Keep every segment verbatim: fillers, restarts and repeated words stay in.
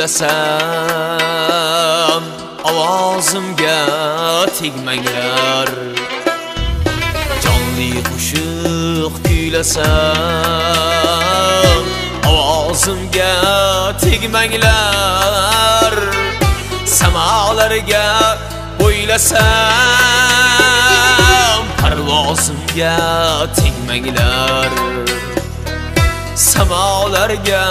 kuylasam ovozimga tegmanglar. Jonli qo'shiq kuylasam ovozimga tegmanglar. Samalarga o'ylasam parvozimga tegmanglar. Samalarga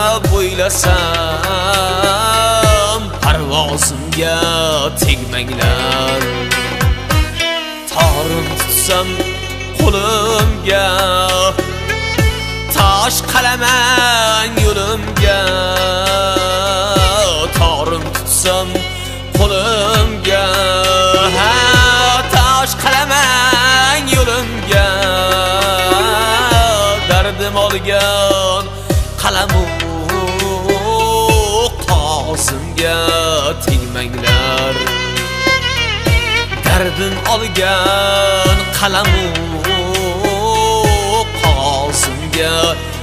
bo'ylasam parvozimga tegmanglar. Torim tutsam qo'limga, tosh qalaman yo'limga. Torim tutsam qo'limga, ha tosh qalaman yo'limga. Dardim olgan qalamu qog'ozimga tegmanglar. Dardim olgan qalamu qog'ozimga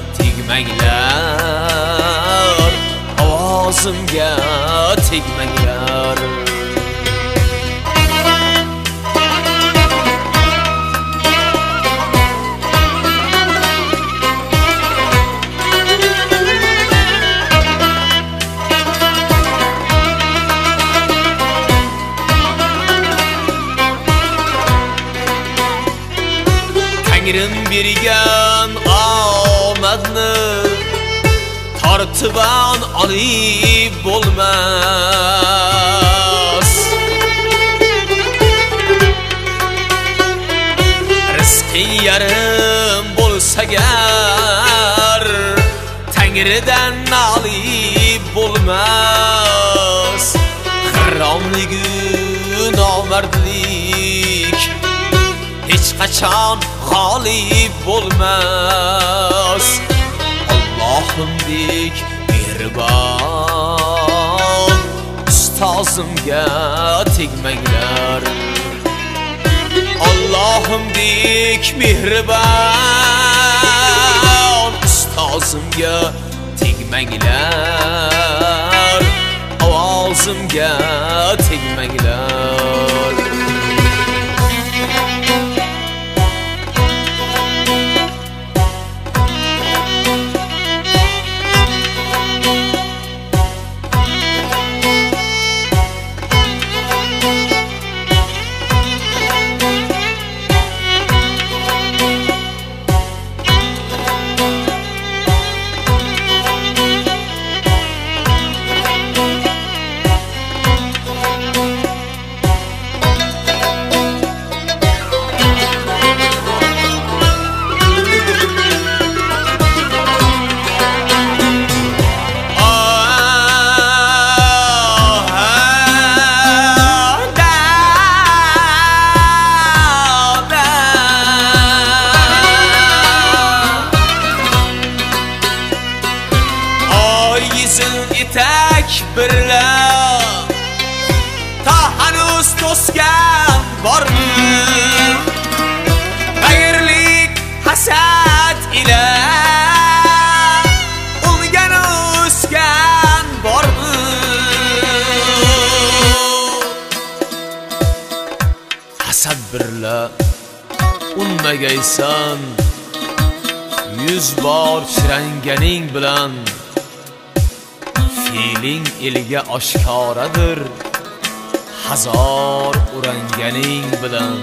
tegmanglar. Ovozimga tegmanglar. Tangrim bergan omadni tortib olib bo'lmas. Rizqing yarim bo'lsa gar Tangridan olib bo'lmas. Haromligu nomardlik hech qachon g'olib bo'lmas. Allohimdek mehribon ustozimga tegmanglar. Allohimdek mehribon ustozimga tegmanglar. Ovozimga tegmanglar. Etak birla ta hanuz to'sgan bormi? G'ayrlik hasad ila ungan o'sgan bormi? Hasad birla unmagaysan, yuz bor chiranganing bilan fe'ling elga oshkoradir, hazor uranganing bilan.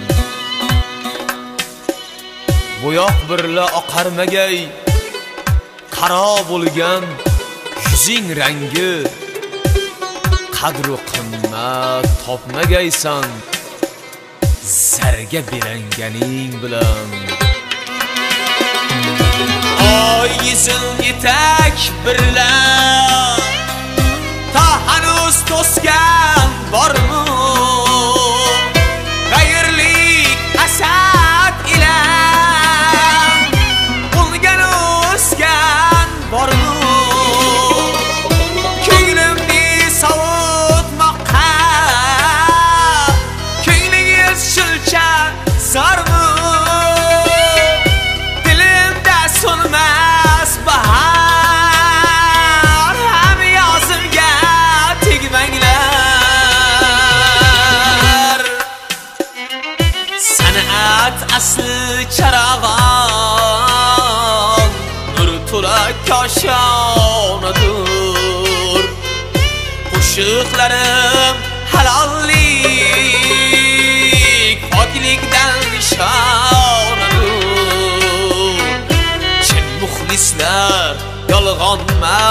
Bo'yoq birla oqarmagay qaro bo'lgan yuzing rangi, qadr-u qimmat topmagaysan zarga belanganing bilan. Oy yizil etak birla ta hanuz to'sgan bormi? G'ayrlik hasad ila ungan o'sgan bormi? Ko'nglimni sovutmoqqa ko'nglingiz shuncha zormi? Dilimda so'nmas bahor ham yozilgan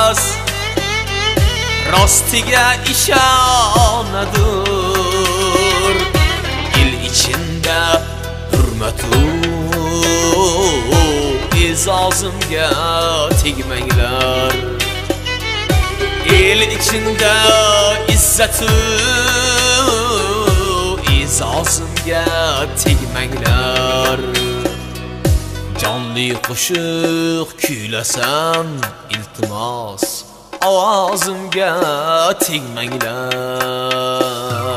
emas, rostiga ishonadir. El ichida hurmatu e'zozimga tegmanglar. El ichida izzatu e'zozimga tegmanglar. Jonli qo'shiq kuylasam iltimos ovozimga tegmanglar.